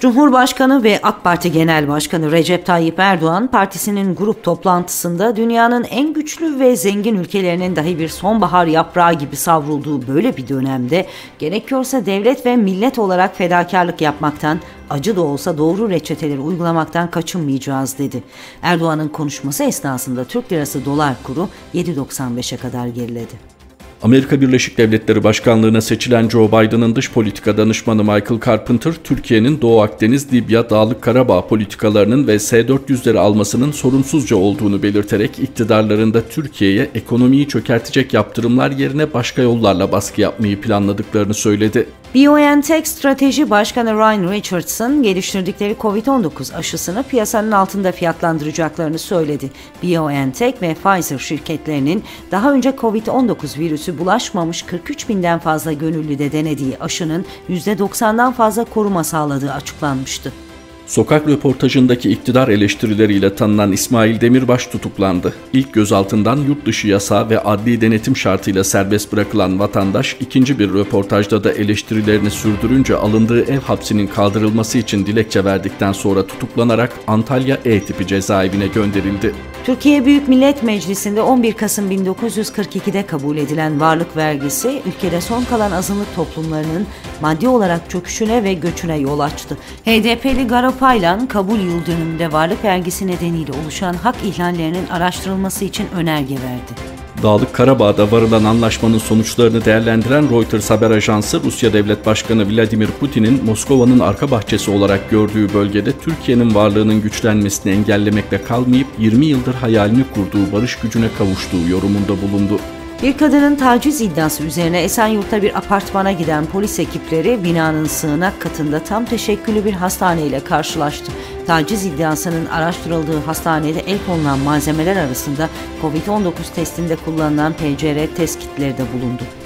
Cumhurbaşkanı ve AK Parti Genel Başkanı Recep Tayyip Erdoğan, partisinin grup toplantısında dünyanın en güçlü ve zengin ülkelerinin dahi bir sonbahar yaprağı gibi savrulduğu böyle bir dönemde gerekiyorsa devlet ve millet olarak fedakarlık yapmaktan, acı da olsa doğru reçeteleri uygulamaktan kaçınmayacağız dedi. Erdoğan'ın konuşması esnasında Türk lirası dolar kuru 7.95'e kadar geriledi. Amerika Birleşik Devletleri Başkanlığı'na seçilen Joe Biden'ın dış politika danışmanı Michael Carpenter, Türkiye'nin Doğu Akdeniz, Libya, Dağlık Karabağ politikalarının ve S-400'leri almasının sorunsuzca olduğunu belirterek iktidarlarında Türkiye'ye ekonomiyi çökertecek yaptırımlar yerine başka yollarla baskı yapmayı planladıklarını söyledi. BioNTech Strateji Başkanı Ryan Richardson, geliştirdikleri COVID-19 aşısını piyasanın altında fiyatlandıracaklarını söyledi. BioNTech ve Pfizer şirketlerinin daha önce COVID-19 virüsü bulaşmamış 43 binden fazla gönüllüde denediği aşının %90'dan fazla koruma sağladığı açıklanmıştı. Sokak röportajındaki iktidar eleştirileriyle tanınan İsmail Demirbaş tutuklandı. İlk gözaltından yurt dışı yasağı ve adli denetim şartıyla serbest bırakılan vatandaş, ikinci bir röportajda da eleştirilerini sürdürünce alındığı ev hapsinin kaldırılması için dilekçe verdikten sonra tutuklanarak Antalya E tipi cezaevine gönderildi. Türkiye Büyük Millet Meclisi'nde 11 Kasım 1942'de kabul edilen varlık vergisi, ülkede son kalan azınlık toplumlarının maddi olarak çöküşüne ve göçüne yol açtı. HDP'li Garo Paylan, kabul yıl dönümünde varlık vergisi nedeniyle oluşan hak ihlallerinin araştırılması için önerge verdi. Dağlık Karabağ'da varılan anlaşmanın sonuçlarını değerlendiren Reuters haber ajansı, Rusya Devlet Başkanı Vladimir Putin'in Moskova'nın arka bahçesi olarak gördüğü bölgede Türkiye'nin varlığının güçlenmesini engellemekle kalmayıp 20 yıldır hayalini kurduğu barış gücüne kavuştuğu yorumunda bulundu. Bir kadının taciz iddiası üzerine Esenyurt'ta bir apartmana giden polis ekipleri binanın sığınak katında tam teşekküllü bir hastaneyle karşılaştı. Taciz iddiasının araştırıldığı hastanede el konulan malzemeler arasında COVID-19 testinde kullanılan PCR test kitleri de bulundu.